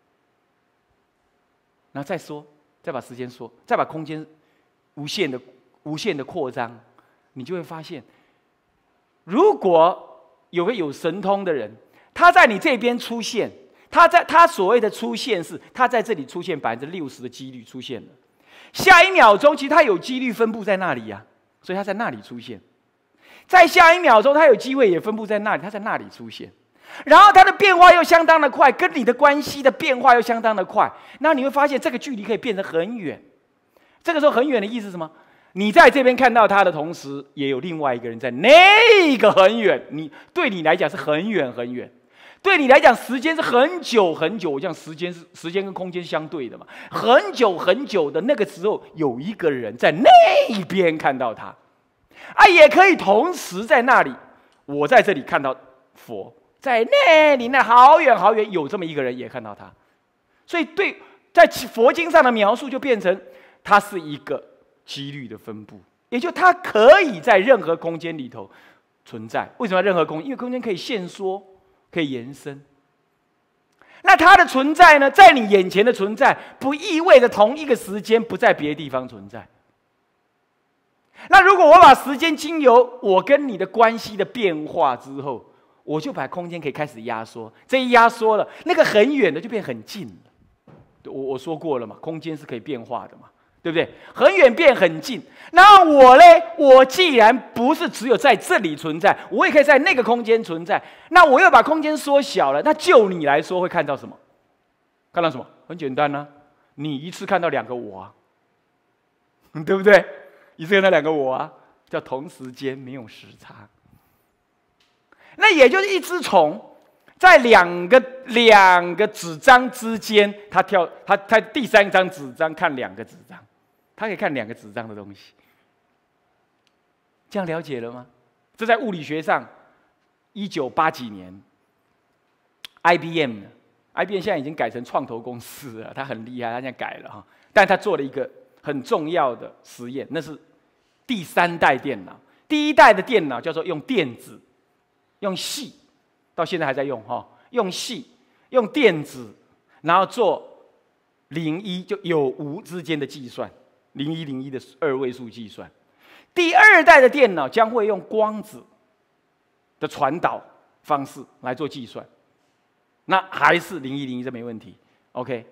然后再说，再把时间说，再把空间无限的、无限的扩张，你就会发现，如果有个有神通的人，他在你这边出现，他在他所谓的出现是，他在这里出现百分之六十的几率出现了，下一秒钟其实他有几率分布在那里呀、啊，所以他在那里出现。在下一秒钟，他有机会也分布在那里，他在那里出现，然后它的变化又相当的快，跟你的关系的变化又相当的快，那你会发现这个距离可以变得很远。这个时候很远的意思是什么？你在这边看到他的同时，也有另外一个人在那个很远，你对你来讲是很远很远，对你来讲时间是很久很久。我讲时间是时间跟空间相对的嘛，很久很久的那个时候，有一个人在那边看到他。啊，也可以同时在那里，我在这里看到佛，在那里那好远好远有这么一个人也看到他，所以对在佛经上的描述就变成它是一个几率的分布，也就它可以在任何空间里头存在。为什么要任何空间？因为空间可以限缩，可以延伸。那它的存在呢，在你眼前的存在，不意味着同一个时间不在别的地方存在。那如果我把时间经由我跟你的关系的变化之后，我就把空间可以开始压缩。这一压缩了，那个很远的就变很近了。我我说过了嘛，空间是可以变化的嘛，对不对？很远变很近。那我呢？我既然不是只有在这里存在，我也可以在那个空间存在。那我又把空间缩小了，那就你来说会看到什么？看到什么？很简单啊，你一次看到两个我啊，对不对？一次看到两个我啊，叫同时间没有时差。那也就是一只虫在两个两个纸张之间，它跳它它第三张纸张看两个纸张，它可以看两个纸张的东西。这样了解了吗？这在物理学上，一九八几年 ，I B M，I B M 现在已经改成创投公司了，它很厉害，它现在改了哈，但它做了一个很重要的实验，那是第三代电脑。第一代的电脑叫做用电子，用矽，到现在还在用哈，用矽，用电子，然后做零一就有无之间的计算，零一零一的二位数计算。第二代的电脑将会用光子的传导方式来做计算，那还是零一零一，这没问题。OK，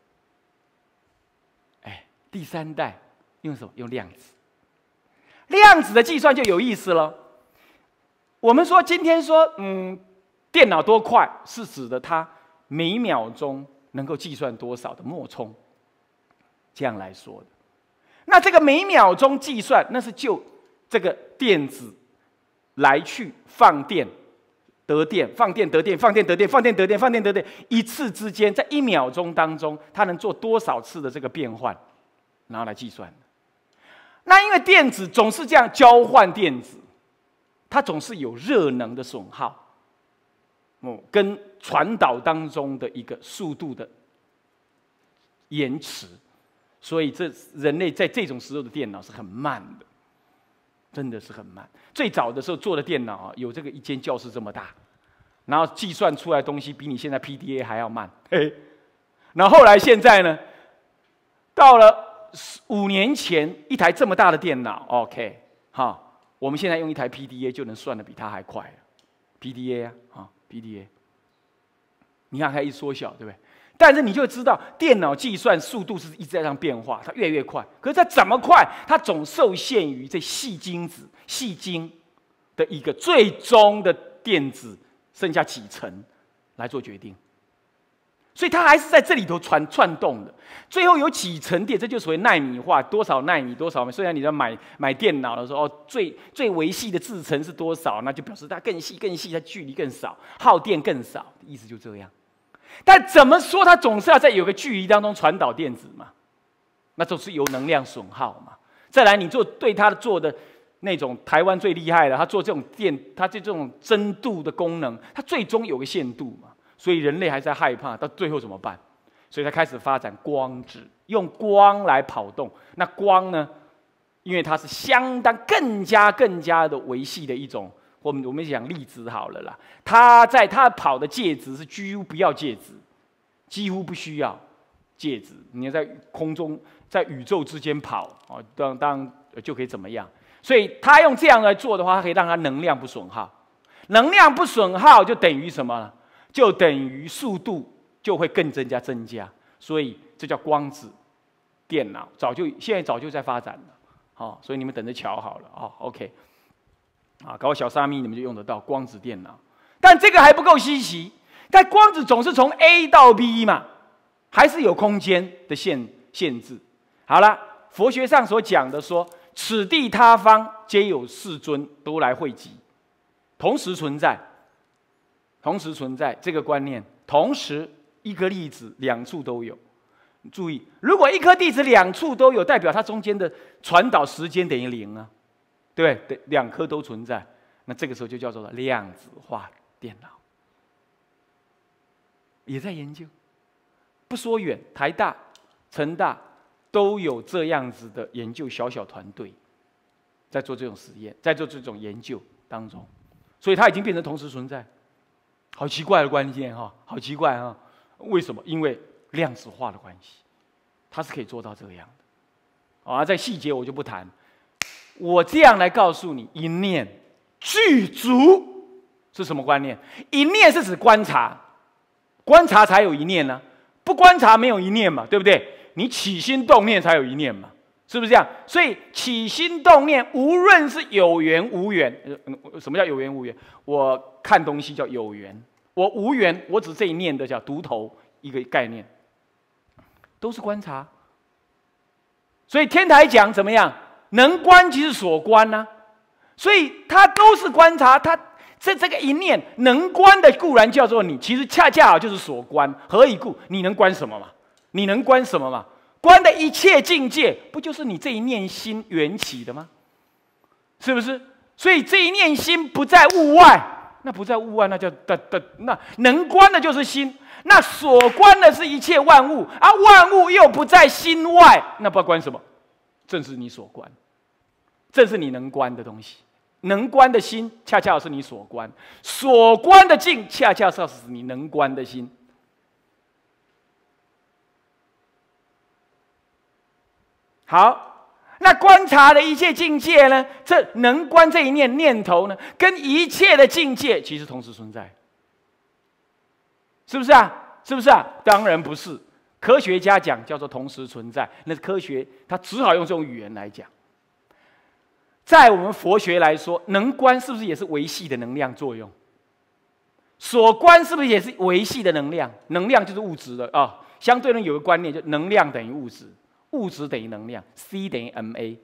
哎，第三代用什么？用量子。量子的计算就有意思了。我们说今天说，嗯，电脑多快，是指的它每秒钟能够计算多少的脉冲，这样来说的。那这个每秒钟计算，那是就这个电子来去放电、得电、放电、得电、放电、得电、放电、得电、放电、得电，一次之间，在一秒钟当中，它能做多少次的这个变换，然后来计算。那因为电子总是这样交换电子，它总是有热能的损耗，哦，跟传导当中的一个速度的延迟，所以这人类在这种时候的电脑是很慢的，真的是很慢。最早的时候做的电脑啊，有这个一间教室这么大，然后计算出来的东西比你现在 P D A 还要慢。嘿，然后后来现在呢，到了五年前，一台这么大的电脑 ，OK， 哈，我们现在用一台 P D A 就能算的比它还快了。P D A 啊，哈 ，P D A， 你看它一缩小，对不对？但是你就知道，电脑计算速度是一直在这样变化，它越来越快。可是它怎么快，它总受限于这细晶子、细晶的一个最终的电子剩下几层来做决定。所以它还是在这里头串串动的，最后有几层电，这就所谓奈米化，多少奈米多少米。虽然你在买买电脑的时候，哦，最最微细的制程是多少，那就表示它更细更细，它距离更少，耗电更少，意思就这样。但怎么说，它总是要在有个距离当中传导电子嘛，那总是有能量损耗嘛。再来，你做对它做的那种台湾最厉害的，它做这种电，它这种增度的功能，它最终有个限度嘛。 所以人类还在害怕，到最后怎么办？所以才开始发展光子，用光来跑动。那光呢？因为它是相当更加更加的维系的一种，我们我们讲粒子好了啦，它在它跑的介质是几乎不要介质，几乎不需要介质。你要在空中在宇宙之间跑哦，当当就可以怎么样？所以它用这样来做的话，它可以让它能量不损耗，能量不损耗就等于什么呢？就等于速度就会更增加增加，所以这叫光子电脑，早就现在早就在发展了。好、哦，所以你们等着瞧好了哦 ，OK， 啊，搞小沙弥你们就用得到光子电脑，但这个还不够稀奇，但光子总是从 A 到 B 嘛，还是有空间的限限制。好了，佛学上所讲的说，此地他方皆有世尊都来汇集，同时存在，同时存在这个观念，同时一个粒子两处都有。注意，如果一颗粒子两处都有，代表它中间的传导时间等于零啊，对不对？两颗都存在，那这个时候就叫做量子化电脑，也在研究。不说远，台大、成大都有这样子的研究小小团队，在做这种实验，在做这种研究当中，所以它已经变成同时存在。好奇怪的关键哈，好奇怪哈，为什么？因为量子化的关系，它是可以做到这样的。啊，在细节我就不谈。我这样来告诉你，一念具足是什么观念？一念是指观察，观察才有一念呢、啊，不观察没有一念嘛，对不对？你起心动念才有一念嘛，是不是这样？所以起心动念，无论是有缘无缘，什么叫有缘无缘？我看东西叫有缘，我无缘，我只这一念的叫独头一个概念。都是观察，所以天台讲怎么样？能观即是所观呢、啊，所以它都是观察。它这这个一念能观的固然叫做你，其实恰恰好就是所观。何以故？你能观什么嘛？你能观什么嘛？观的一切境界，不就是你这一念心缘起的吗？是不是？所以这一念心不在物外，那不在物外，那叫的的那能观的就是心。那所观的是一切万物，而万物又不在心外，那不知道观什么？正是你所观，正是你能观的东西。能观的心，恰恰是你所观；所观的境，恰恰是你能观的心。好，那观察的一切境界呢？这能观这一念念头呢，跟一切的境界其实同时存在。是不是啊？是不是啊？当然不是。科学家讲叫做同时存在，那是科学，他只好用这种语言来讲。在我们佛学来说，能观是不是也是维系的能量作用？所观是不是也是维系的能量？能量就是物质的啊、哦。相对论有个观念，就能量等于物质，物质等于能量 ，C 等于 M A。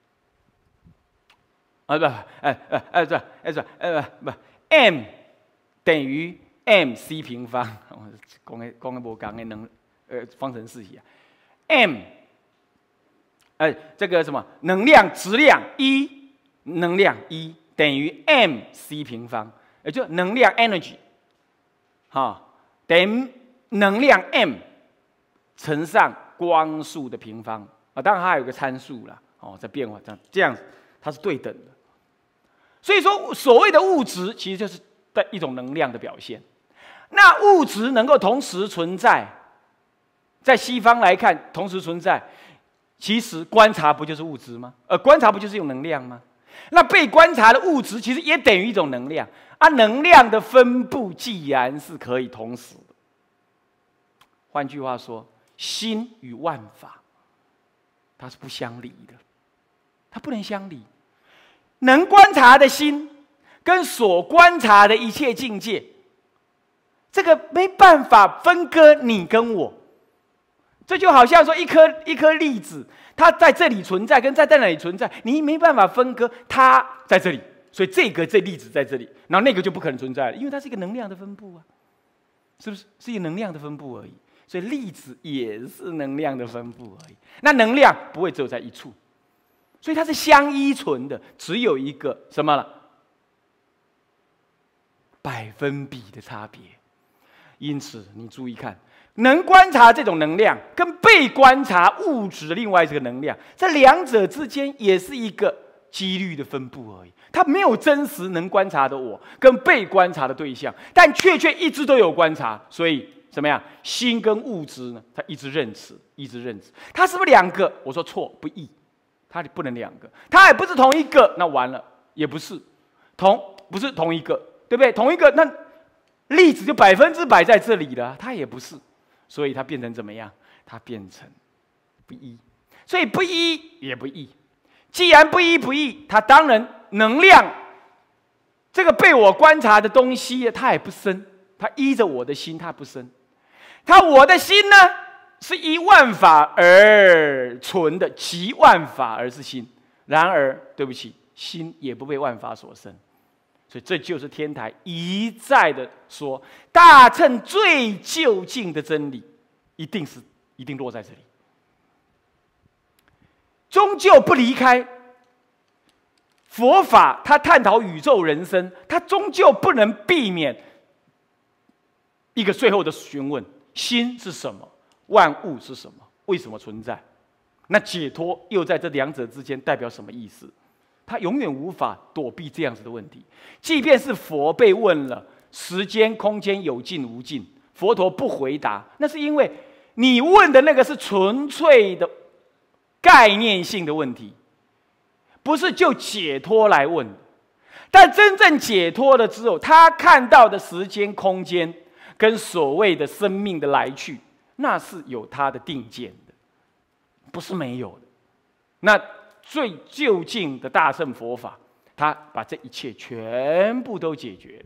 啊不，哎哎哎这哎这哎不不 ，M 等于 M C 平方，讲的讲的无讲的能呃方程式啊 ，M， 呃这个什么能量质量一，能量一等于 M C 平方，也就能量 energy， 哈，等于能量 M 乘上光速的平方啊，当然它还有个参数啦，哦，在变化这样这样子，它是对等的。所以说，所谓的物质其实就是的一种能量的表现。那物质能够同时存在，在西方来看，同时存在，其实观察不就是物质吗？呃，观察不就是有能量吗？那被观察的物质其实也等于一种能量啊。能量的分布既然是可以同时的，换句话说，心与万法，它是不相离的，它不能相离。能观察的心，跟所观察的一切境界，这个没办法分割你跟我。这就好像说一颗一颗粒子，它在这里存在，跟在在那里存在，你没办法分割它在这里，所以这个这粒子在这里，然后那个就不可能存在了，因为它是一个能量的分布啊，是不是？是一个能量的分布而已。所以粒子也是能量的分布而已。那能量不会只有在一处。所以它是相依存的，只有一个什么了？百分比的差别。 因此，你注意看，能观察这种能量，跟被观察物质的另外这个能量，这两者之间也是一个几率的分布而已。它没有真实能观察的我跟被观察的对象，但确确一直都有观察。所以怎么样？心跟物质呢？它一直认识，一直认识。它是不是两个？我说错，不异。它不能两个，它也不是同一个。那完了，也不是同，不是同一个，对不对？同一个，那粒子就百分之百在这里了，它也不是。所以它变成怎么样？它变成不一。所以不一也不异。既然不一不异，它当然能量这个被我观察的东西，它也不生，它依着我的心，它不生。它我的心呢，是依万法而存的，即万法而是心。然而，对不起，心也不被万法所生。所以这就是天台一再的说，大乘最究竟的真理，一定是一定落在这里，终究不离开佛法。他探讨宇宙人生，他终究不能避免一个最后的询问：心是什么？万物是什么？为什么存在？那解脱又在这两者之间代表什么意思？他永远无法躲避这样子的问题。即便是佛被问了时间、空间有尽无尽，佛陀不回答，那是因为你问的那个是纯粹的概念性的问题，不是就解脱来问。但真正解脱了之后，他看到的时间、空间跟所谓的生命的来去，那是有他的定见的，不是没有的。那最究竟的大乘佛法，他把这一切全部都解决了，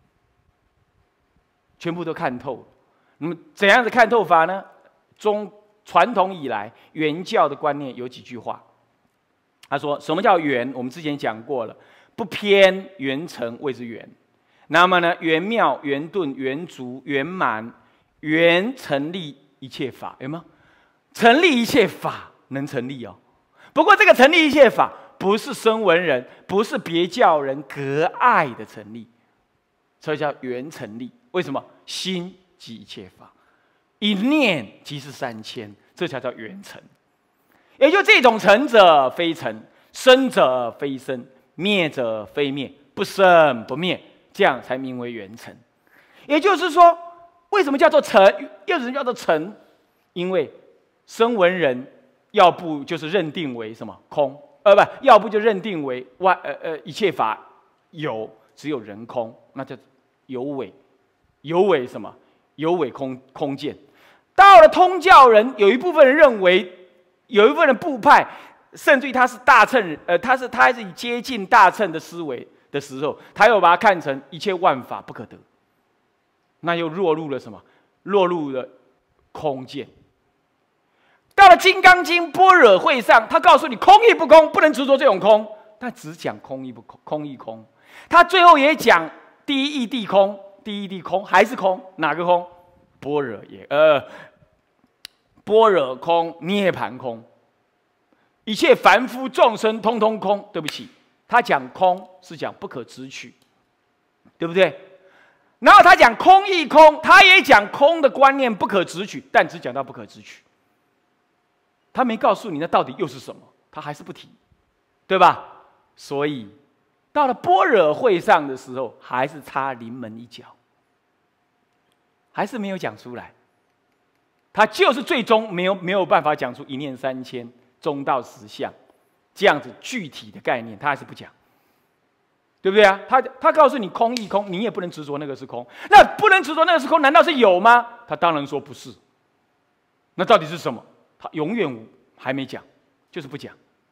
全部都看透了。那么怎样的看透法呢？中传统以来原教的观念有几句话。他说：什么叫圆？我们之前讲过了，不偏圆成谓之圆。那么呢，圆妙、圆顿、圆足、圆满、圆成立一切法，有没有？成立一切法能成立哦。不过这个成立一切法，不是声闻人，不是别教人隔爱的成立，所以叫圆成立。为什么？心即一切法，一念即是三千，这才叫圆成。也就这种成者非成，生者非生，灭者非灭，不生不灭，这样才名为圆成。也就是说，为什么叫做成？又什么叫做成？因为声闻人要不就是认定为什么空，呃不，要不就认定为外呃呃一切法有，只有人空，那叫有伪，有伪什么？有伪空空见。到了通教人，有一部分人认为，有一部分人部派，甚至于他是大乘，呃，他是他还是以接近大乘的思维的时候，他又把它看成一切万法不可得，那又落入了什么？落入了空见。到了《金刚经》般若会上，他告诉你空亦不空，不能执着这种空，他只讲空亦不空，空亦空。他最后也讲第一义谛空，第一义谛空还是空，哪个空？般若也，呃，般若空，涅盘空，一切凡夫众生通通空。对不起，他讲空是讲不可执取，对不对？然后他讲空亦空，他也讲空的观念不可执取，但只讲到不可执取。他没告诉你那到底又是什么，他还是不提，对吧？所以到了般若会上的时候，还是差临门一脚，还是没有讲出来。他就是最终没有没有办法讲出一念三千、中道实相这样子具体的概念，他还是不讲，对不对啊？他他告诉你空亦空，你也不能执着那个是空，那不能执着那个是空，难道是有吗？他当然说不是。那到底是什么？他永远还没讲，就是不讲。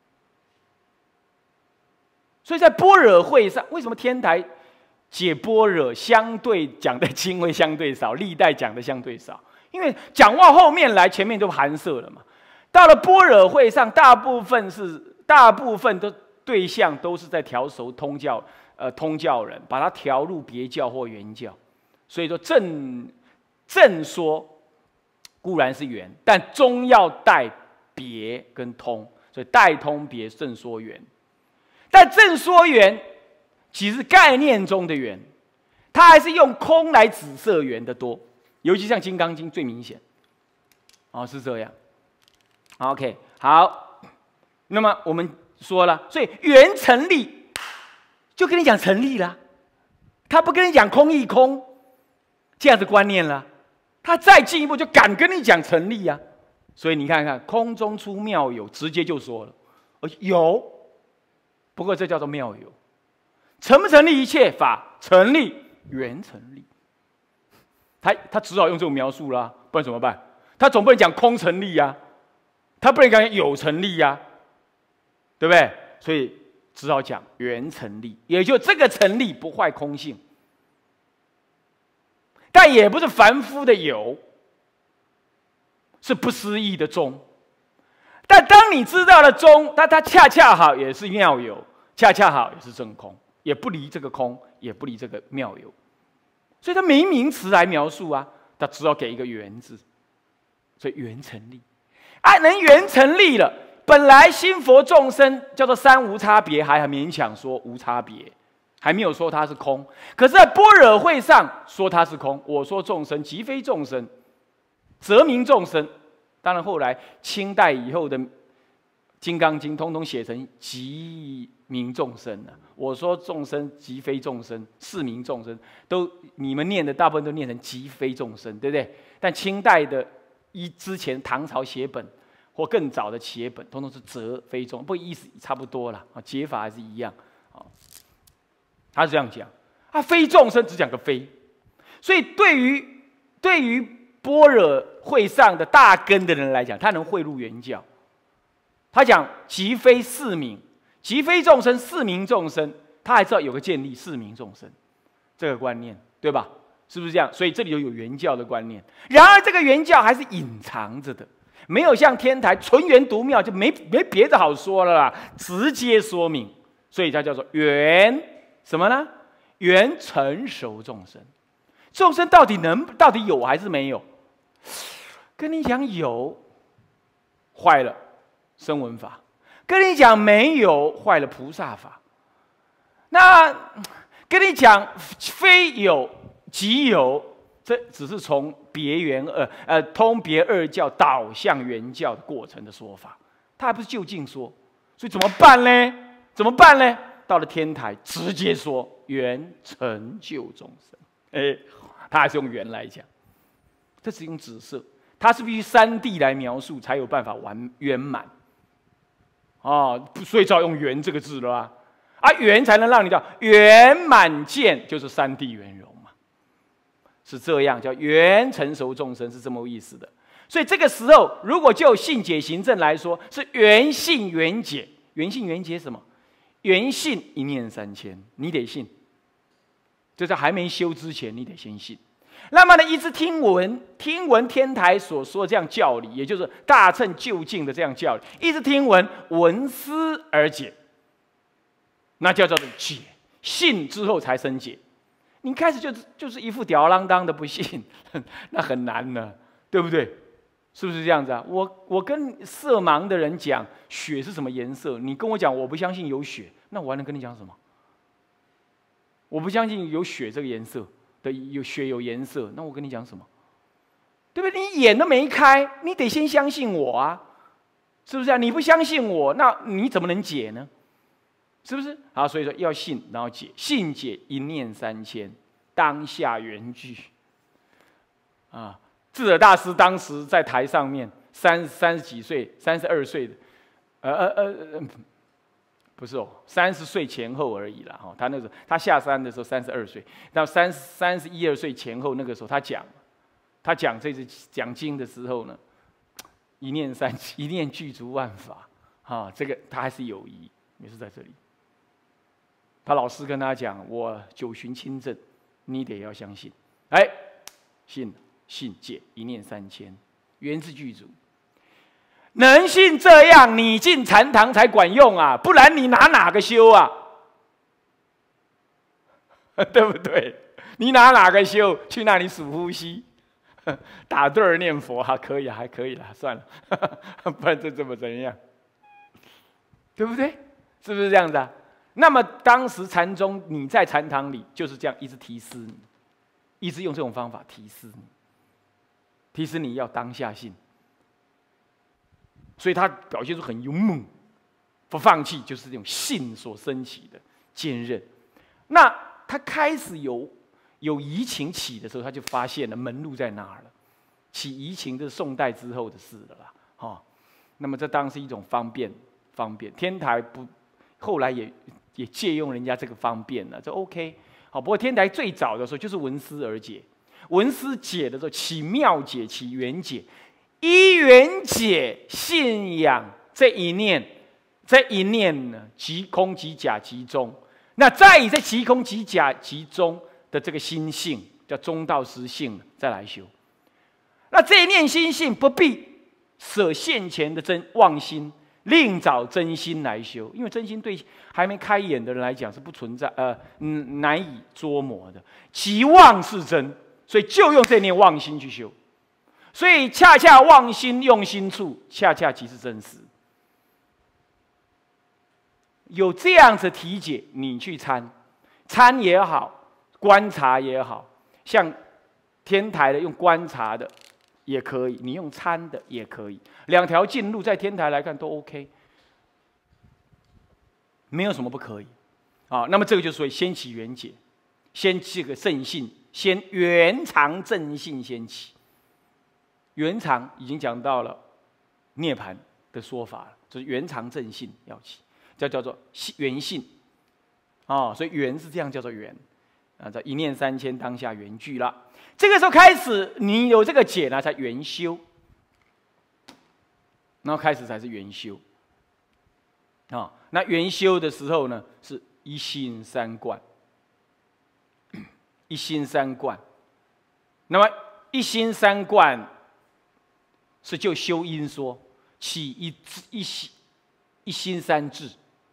所以在般若会上，为什么天台解般若相对讲的经会相对少，历代讲的相对少？因为讲到后面来，前面都含摄了嘛。到了般若会上，大部分是大部分的对象都是在调熟通教，呃，通教人，把它调入别教或原教。所以说正正说固然是圆，但终要带别跟通，所以带通别正说圆。但正说圆只是概念中的圆，它还是用空来指涉圆的多。 尤其像《金刚经》最明显。哦，是这样。OK， 好。那么我们说了，所以缘成立，就跟你讲成立了。他不跟你讲空亦空这样的观念了，他再进一步就敢跟你讲成立啊。所以你看看，空中出妙有，直接就说了，而有。不过这叫做妙有，成不成立一切法？成立，缘成立。他他只好用这种描述啦，不然怎么办？他总不能讲空成立呀、啊，他不能讲有成立呀、啊，对不对？所以只好讲缘成立，也就这个成立不坏空性，但也不是凡夫的有，是不思议的中。但当你知道了中，但它恰恰好也是妙有，恰恰好也是真空，也不离这个空，也不离这个妙有。所以他没名词来描述啊，他只好给一个缘字，所以缘成立。啊，能缘成立了，本来心佛众生叫做三无差别，还很勉强说无差别，还没有说它是空。可是，在般若会上说它是空。我说众生即非众生，则名众生。当然，后来清代以后的《金刚经》通通写成即名众生了。我说众生即非众生，是名众生，都你们念的大部分都念成即非众生，对不对？但清代的一之前唐朝写本或更早的写本，通通是则非众，不过意思差不多了啊，解法还是一样啊。他是这样讲啊，非众生只讲个非，所以对于对于般若会上的大根的人来讲，他能汇入原教。他讲即非四名，即非众生，四名众生，他还知道有个建立四名众生这个观念，对吧？是不是这样？所以这里就有原教的观念。然而这个原教还是隐藏着的，没有像天台纯元独妙，就没没别的好说了啦，直接说明。所以它叫做缘什么呢？缘成熟众生。众生到底能到底有还是没有？跟你讲有，坏了声闻法；跟你讲没有，坏了菩萨法。那跟你讲非有即有，这只是从别圆二呃通别二教导向原教的过程的说法，他还不是就近说。所以怎么办呢？怎么办呢？到了天台，直接说缘成就众生。哎，他还是用缘来讲，这是用指色。它是必须三谛来描述，才有办法完圆满。哦，所以只好用“圆”这个字了啊！啊，圆才能让你到圆满见，就是三谛圆融嘛，是这样，叫圆成熟众生，是这么意思的。所以这个时候，如果就信解行证来说，是圆信圆解。圆信圆解什么？圆信一念三千，你得信。就在还没修之前，你得先信。那么呢，一直听闻，听闻天台所说的这样教理，也就是大乘究竟的这样教理，一直听闻，闻思而解，那叫做解。信之后才生解。你开始就是就是一副吊儿郎当的不信，那很难呢，对不对？是不是这样子啊？我我跟色盲的人讲血是什么颜色，你跟我讲我不相信有血，那我还能跟你讲什么？我不相信有血这个颜色。有血有颜色，那我跟你讲什么？对不对？你眼都没开，你得先相信我啊，是不是啊？你不相信我，那你怎么能解呢？是不是？好，所以说要信，然后解，信解一念三千，当下缘聚。啊，智者大师当时在台上面，三三十几岁，三十二岁的，呃呃呃。呃不是哦，三十岁前后而已啦。哈，他那时候他下山的时候三十二岁，到三三十一二岁前后那个时候，他讲，他讲这次讲经的时候呢，一念三一念具足万法，哈，这个他还是有疑，也是在这里。他老师跟他讲，我九旬亲证，你得要相信，哎，信信解一念三千，源自具足。能信这样，你进禅堂才管用啊！不然你拿哪个修啊？对不对？你拿哪个修？去那里数呼吸，打盹儿念佛还可以，还可以了，算了，不然这怎么怎样？对不对？是不是这样子啊？那么当时禅宗你在禅堂里就是这样一直提示你，一直用这种方法提示你， 提示你要当下信。所以他表现出很勇猛，不放弃，就是这种信所升起的坚韧。那他开始有有移情起的时候，他就发现了门路在哪儿了。起移情是宋代之后的事了啦，哈。那么这当然是一种方便，方便。天台不后来也也借用人家这个方便了，这 OK。好，不过天台最早的时候就是闻思而解，闻思解的时候起妙解，起圆解。依缘解信仰这一念，这一念呢，即空即假即中。那再以这即空即假即中的这个心性，叫中道实性，再来修。那这一念心性不必舍现前的真妄心，另找真心来修，因为真心对还没开眼的人来讲是不存在，呃，嗯，难以捉摸的。其妄是真，所以就用这念妄心去修。所以，恰恰妄心用心处，恰恰即是真实。有这样子体解，你去参，参也好，观察也好，像天台的用观察的也可以，你用参的也可以，两条进路在天台来看都 OK， 没有什么不可以。啊，那么这个就是所谓先起缘解，先起个正信，先圆常正信先起。圆常已经讲到了涅槃的说法了，就是圆常正信要起，这叫做圆信啊、哦，所以圆是这样叫做圆啊，这一念三千当下圆具了。这个时候开始，你有这个解呢，才圆修，然后开始才是圆修啊、哦。那圆修的时候呢，是一心三观，一心三观。那么一心三观。是就修因说起一一心一心三智，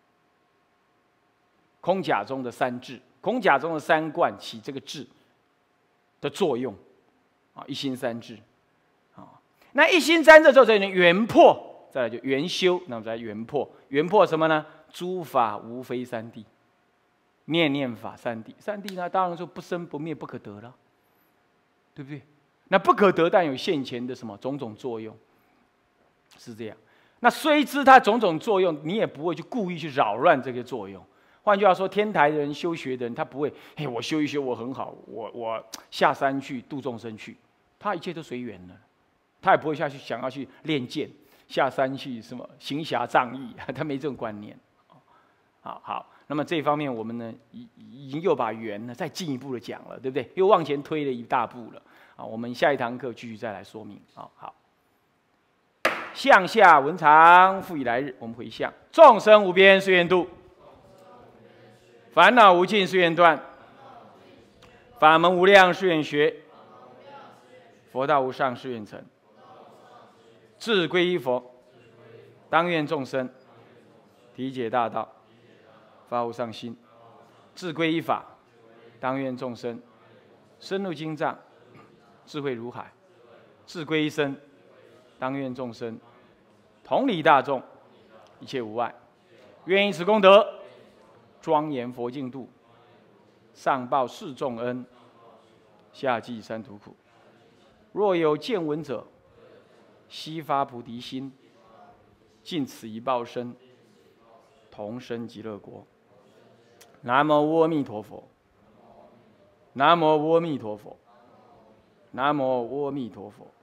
空假中的三智，空假中的三观起这个智的作用啊，一心三智啊。那一心三智之后，再圆破，再来就圆修，那么再圆破，圆破什么呢？诸法无非三谛，念念法三谛，三谛呢，当然说不生不灭不可得了，对不对？那不可得，但有现前的什么种种作用，是这样。那虽知它种种作用，你也不会去故意去扰乱这个作用。换句话说，天台的人修学的人，他不会，嘿，我修一修我很好，我我下山去度众生去，他一切都随缘了，他也不会下去想要去练剑，下山去什么行侠仗义，他没这种观念。好好，那么这方面我们呢，已已经又把缘呢再进一步的讲了，对不对？又往前推了一大步了。啊，我们下一堂课继续再来说明。啊，好。向下文长，复以来日，我们回向：众生无边誓愿度，烦恼无尽誓愿断，法门无量誓愿学，佛道无上誓愿成。志归依佛，当愿众生体解大道，发无上心；志归依法，当愿众生深入经藏，智慧如海；志归一生，当愿众生同理大众，一切无碍。愿以此功德，庄严佛净土，上报四重恩，下济三途苦。若有见闻者，悉发菩提心，尽此一报身，同生极乐国。南无阿弥陀佛。南无阿弥陀佛。南无阿弥陀佛。